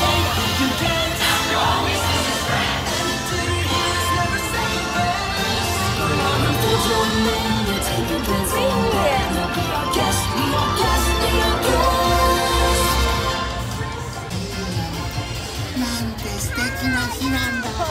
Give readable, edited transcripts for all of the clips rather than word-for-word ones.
なんて素敵な日なんだ。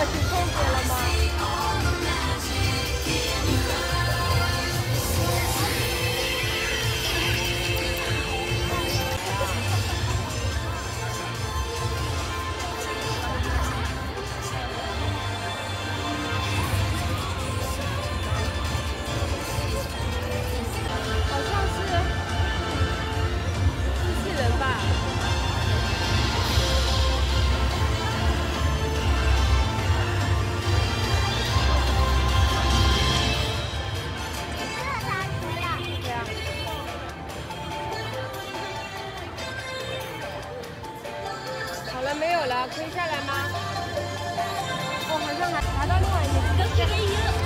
好了，没有了，可以下来吗？我好像还爬到另外一边。都是没有。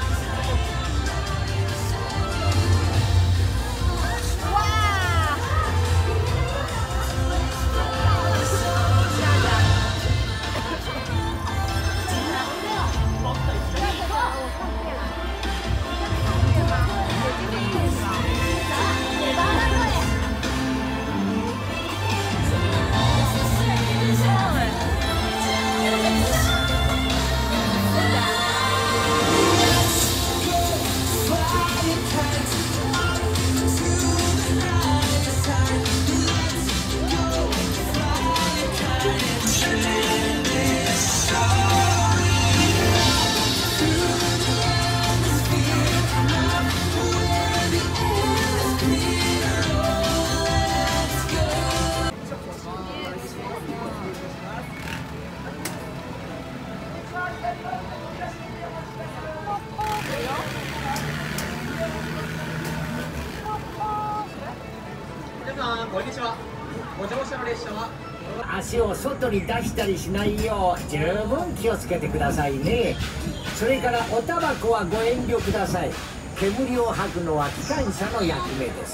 こんにちは。ご乗車の列車は足を外に出したりしないよう十分気をつけてくださいね。それからおタバコはご遠慮ください。煙を吐くのは機関車の役目です。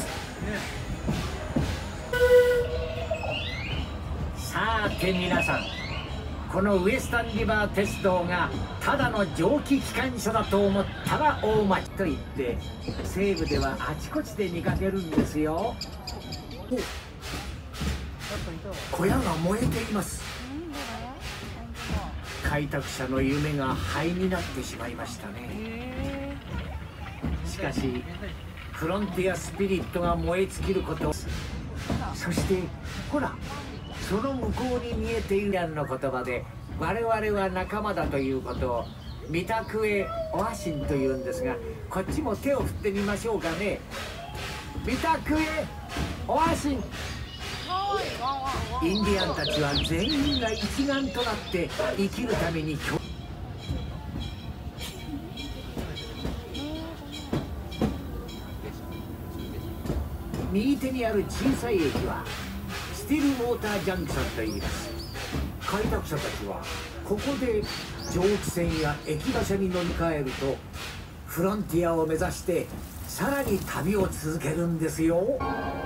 さて皆さん、このウエスタンリバー鉄道がただの蒸気機関車だと思ったら大間違いと言って西部ではあちこちで見かけるんですよ。小屋が燃えています。開拓者の夢が灰になってしまいましたね。しかしフロンティアスピリットが燃え尽きること、そしてほらその向こうに見えているランの言葉で我々は仲間だということをミタクエオアシンというんですが、こっちも手を振ってみましょうかね。ミタクエオアシン。インディアンたちは全員が一丸となって生きるために右手にある小さい駅はスティルウォータージャンクションといいます。開拓者たちはここで蒸気船や駅馬車に乗り換えるとフロンティアを目指してさらに旅を続けるんですよ。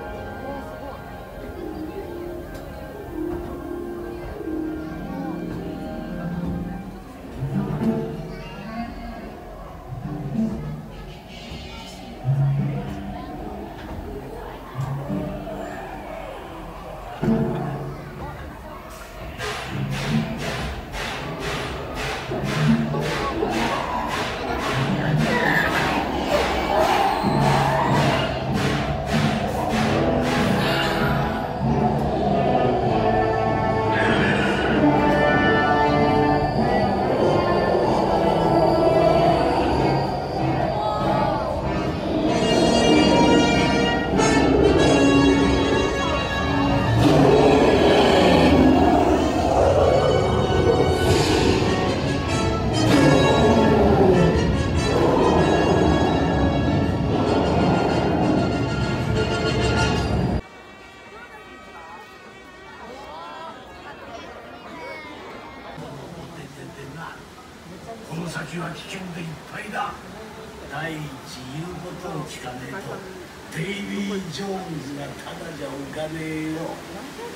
この先は危険でいっぱいだ。第一言うことを聞かねえとデイビー・ジョーンズがただじゃおかねえよ。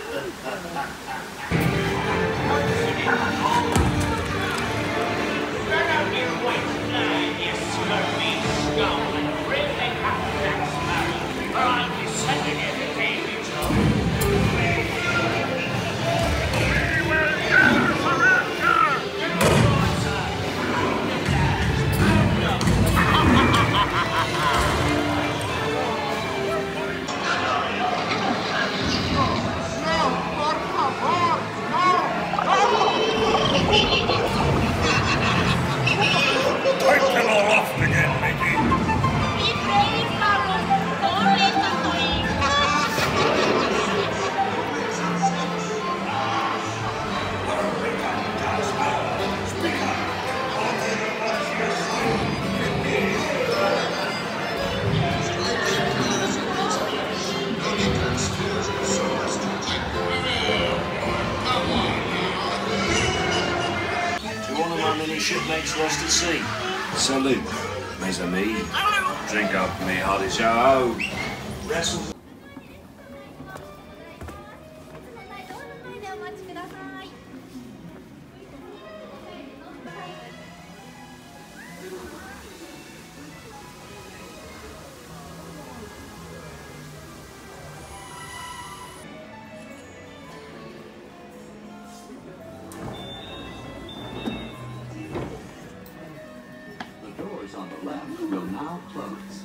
Shipmates lost at sea. Salute, mes amis. Drink up, me hearty show. Wrestle. お待ちください。 The doors on the left will now close.